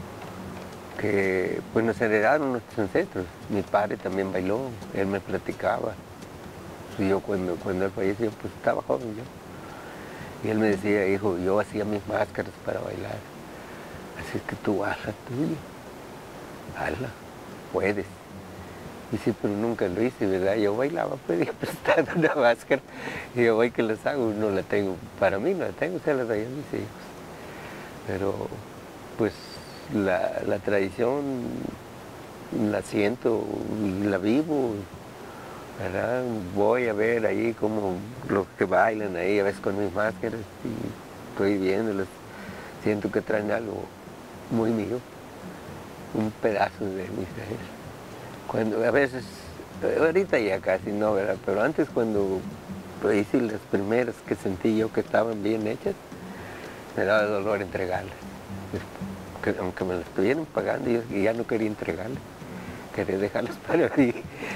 que pues nos heredaron nuestros ancestros. Mi padre también bailó, él me platicaba. Yo cuando él falleció, pues estaba joven yo. Y él me decía, hijo, yo hacía mis máscaras para bailar. Así es que tú hazla tuya. Hazla, puedes. Y sí, pero nunca lo hice, ¿verdad? Yo bailaba, pedía prestada una máscara. Y yo, hoy que las hago, no la tengo. Para mí no la tengo, se las doy a mis hijos. Pero, pues, la tradición la siento y la vivo, ¿verdad? Voy a ver ahí como los que bailan ahí, a veces con mis máscaras, y estoy viéndolos. Siento que traen algo muy mío, un pedazo de mi ser. Cuando a veces, ahorita ya casi no, ¿verdad? Pero antes cuando hice las primeras que sentí yo que estaban bien hechas, me daba dolor entregarlas. Aunque me las estuvieran pagando, yo ya no quería entregarlas, quería dejarlas para mí.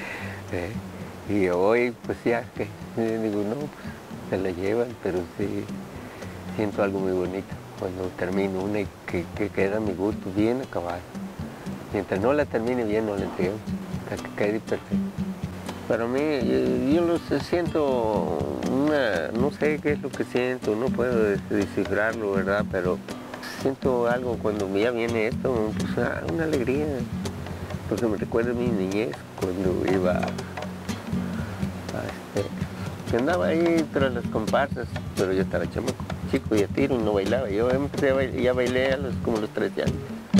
Y hoy, pues ya, que digo, no, pues se la llevan, pero sí siento algo muy bonito cuando termino una y que queda mi gusto bien acabado. Mientras no la termine bien, no la entrego, hasta que quede perfecto. Para mí, yo siento no sé qué es lo que siento, no puedo descifrarlo, ¿verdad? Pero siento algo cuando ya viene esto, pues una alegría, porque me recuerda a mi niñez, cuando iba que andaba ahí tras las comparsas, pero yo estaba chamaco, chico y a tiro y no bailaba. Yo empecé a bailar, ya bailé como los 13 años.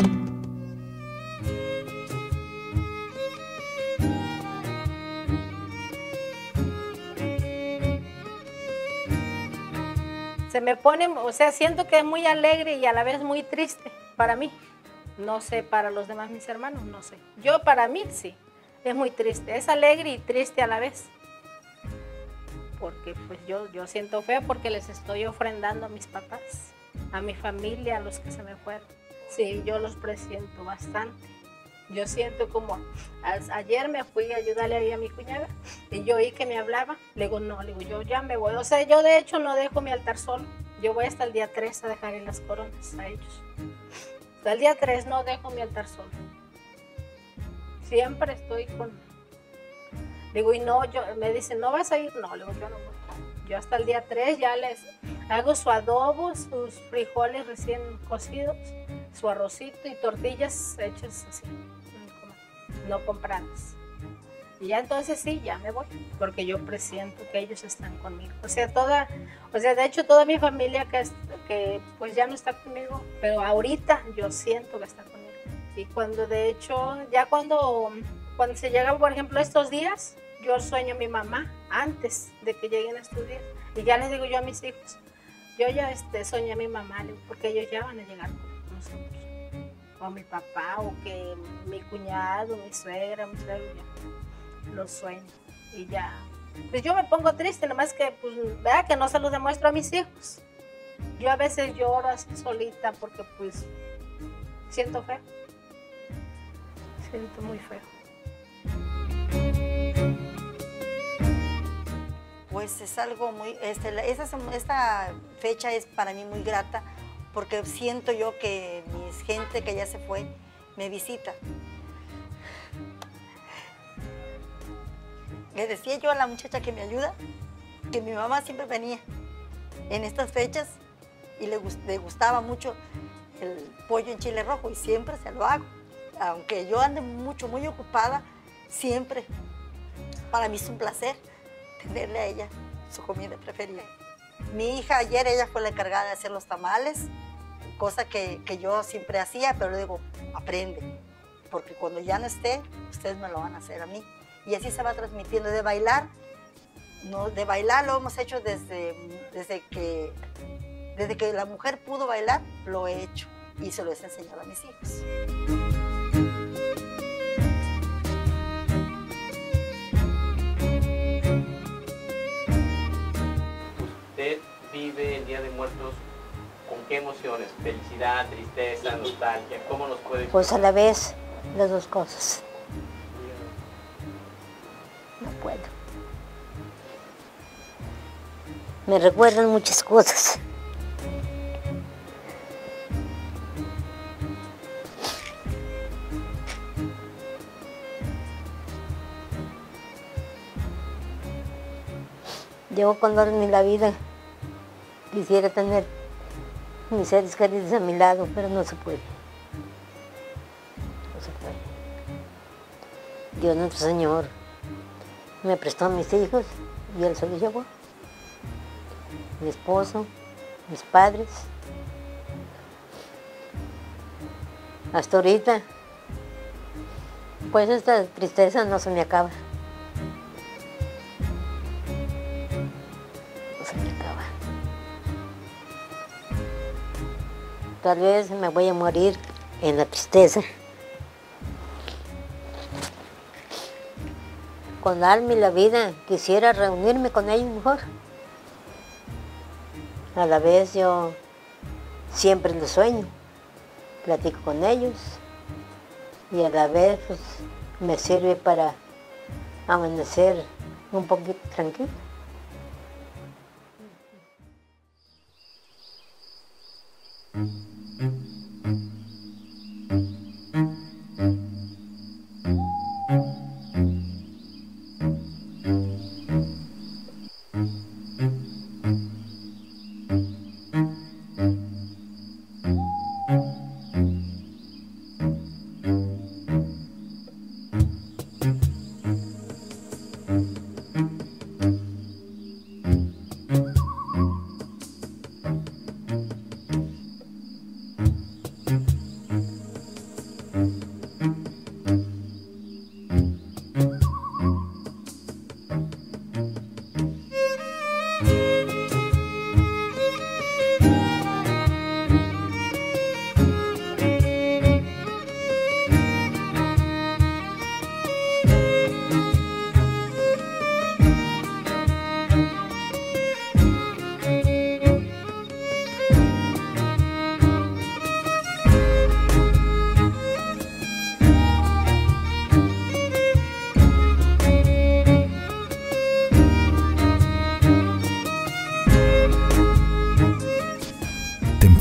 Se me pone, o sea, siento que es muy alegre y a la vez muy triste para mí. No sé, para los demás mis hermanos, no sé. Yo para mí sí, es muy triste. Es alegre y triste a la vez. Porque pues yo siento feo porque les estoy ofrendando a mis papás, a mi familia, a los que se me fueron. Sí, yo los presiento bastante. Yo siento como, ayer me fui a ayudarle ahí a mi cuñada y yo oí que me hablaba, le digo, no, le digo, yo ya me voy. O sea, yo de hecho no dejo mi altar solo, yo voy hasta el día 3 a dejarle las coronas a ellos. Hasta el día 3 no dejo mi altar solo. Siempre estoy con... Le digo, y no, me dicen, ¿no vas a ir? No, le digo, yo no voy. Yo hasta el día 3 ya les hago su adobo, sus frijoles recién cocidos, su arrocito y tortillas hechas así, no compradas. Y ya entonces sí, ya me voy, porque yo presiento que ellos están conmigo. O sea, de hecho toda mi familia que pues ya no está conmigo, pero ahorita yo siento que está conmigo. Y cuando de hecho, ya cuando se llegan, por ejemplo, estos días, yo sueño a mi mamá antes de que lleguen estos días. Y ya les digo yo a mis hijos, yo ya soñé a mi mamá, porque ellos ya van a llegar con nosotros. O mi papá, o que mi cuñado, mi suegra, ya los sueño. Y ya, pues yo me pongo triste, nomás que, pues, vea que no se los demuestro a mis hijos. Yo a veces lloro así solita porque, pues, siento feo. Siento muy feo. Pues es algo muy, esta fecha es para mí muy grata porque siento yo que mi gente que ya se fue me visita. Le decía yo a la muchacha que me ayuda que mi mamá siempre venía en estas fechas y le gustaba mucho el pollo en chile rojo y siempre se lo hago. Aunque yo ande muy ocupada, siempre para mí es un placer tenerle a ella su comida preferida. Mi hija ayer, ella fue la encargada de hacer los tamales, cosa que yo siempre hacía, pero le digo, aprende, porque cuando ya no esté, ustedes me lo van a hacer a mí. Y así se va transmitiendo. De bailar lo hemos hecho desde que la mujer pudo bailar, lo he hecho y se lo he enseñado a mis hijos. ¿Usted vive el Día de Muertos con qué emociones? ¿Felicidad, tristeza, nostalgia? ¿Cómo nos puede explicar? Pues a la vez, las dos cosas. No puedo. Me recuerdan muchas cosas. Yo cuando en la vida quisiera tener mis seres queridos a mi lado, pero no se puede. No se puede. Dios nuestro Señor me prestó a mis hijos y Él se los llevó. Mi esposo, mis padres. Hasta ahorita, pues esta tristeza no se me acaba. Tal vez me voy a morir en la tristeza. Con la alma y la vida quisiera reunirme con ellos mejor. A la vez yo siempre los sueño, platico con ellos y a la vez pues, me sirve para amanecer un poquito tranquilo.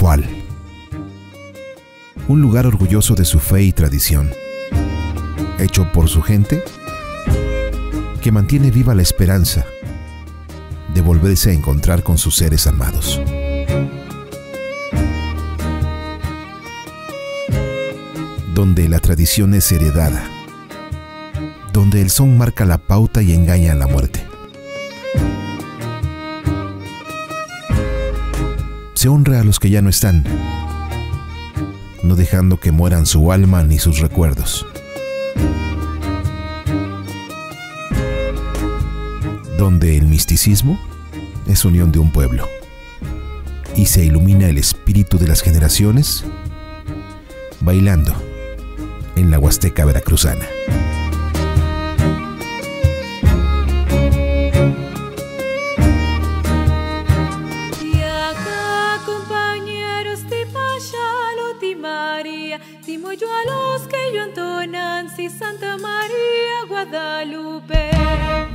Tempoal. Un lugar orgulloso de su fe y tradición, hecho por su gente, que mantiene viva la esperanza de volverse a encontrar con sus seres amados. Donde la tradición es heredada, donde el son marca la pauta y engaña a la muerte. Se honra a los que ya no están, no dejando que mueran su alma ni sus recuerdos. Donde el misticismo es unión de un pueblo y se ilumina el espíritu de las generaciones bailando en la Huasteca veracruzana. Y acá, compañeros, ti Pachalo, ti María, ti Moyo a los que yo entonan, si Santa María Guadalupe.